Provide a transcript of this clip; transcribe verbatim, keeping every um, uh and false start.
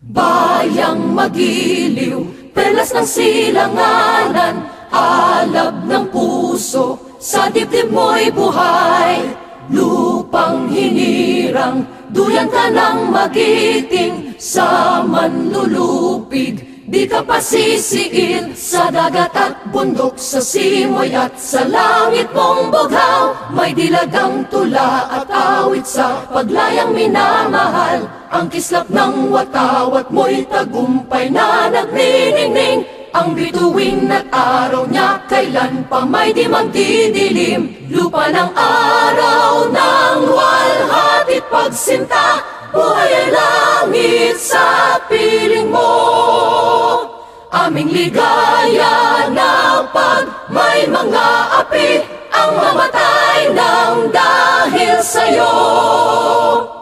Bayang magiliw, perlas ng silanganan, alab ng puso, sa dibdib mo'y buhay. Lupang hinirang, duyan ka ng magiting, sa manlulupig, di ka pasisiin. Sa dagat at bundok, sa simoy at sa langit mong bughaw, may dilagang tula at awit sa paglayang minamahal. Ang kislap ng watawat mo'y tagumpay na nagniningning. Ang bituin at araw niya kailan pa may di magdidilim. Lupa ng araw ng luwalhati't pagsinta, buhay ay langit sa piling mo. Aming ligaya na pag may mga api ang mamatay ng dahil sa'yo.